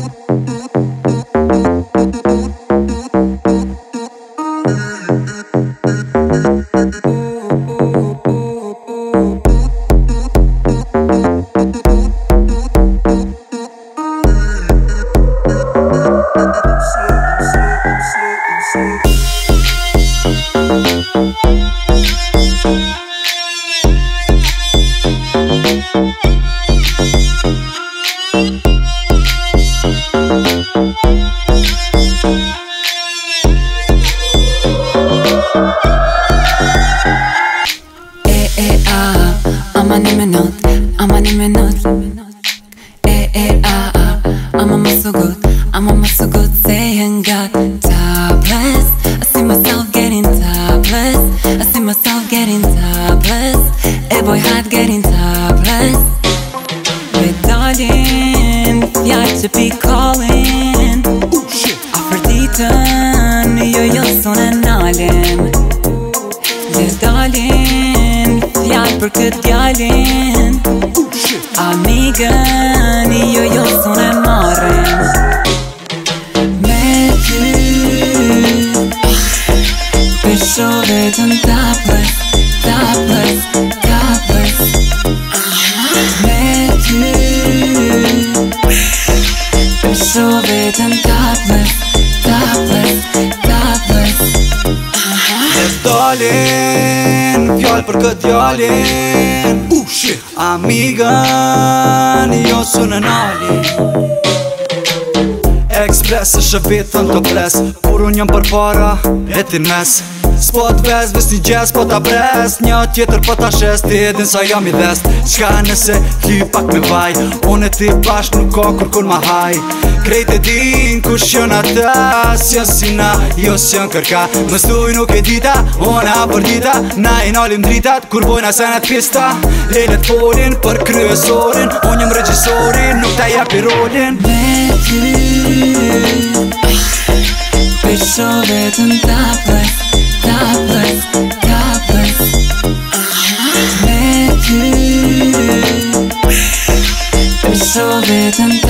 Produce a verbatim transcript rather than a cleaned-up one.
Ama ni minut, ama ni minut. Eh eh ah ah, ama mas so good, ama mas so good. Saying God topless. I see myself getting topless. I see myself getting topless. A boy hot getting topless. But darling, yeah, to be calling. Aphrodite, yo yo sonen alem. Yes, darling, fjall për këtë djalin. Amigën, jo jo sonë marrën. Me ty Pesho vetëm topless, topless, topless. Me ty Pesho vetëm topless, topless, topless. Dalin, fjall për këtë djalin. uh, shit. Amigën, jo sunë nalin. Express është vetën të ples, kur unë jam për para, e ti mes. S'po t'vez, vis një gjes, po t'a pres. Një tjetër po t'a shes, ti edhin sa jam i dhest. Qka nëse t'li pak me vaj, unë e ti bashk nuk ka kur kun ma haj. Krejt e din kush jën ata, s'jën si na, jo s'jën kërka. Më stuj nuk e dita, ona për dita. Na i nalim dritat, kur bojna senet pista. Lelet folin për kryesorin, unë jëm regjisorin, nuk ta japi rolin. Me ty Pesho vetëm topless, topless, topless. Me ty Pesho vetëm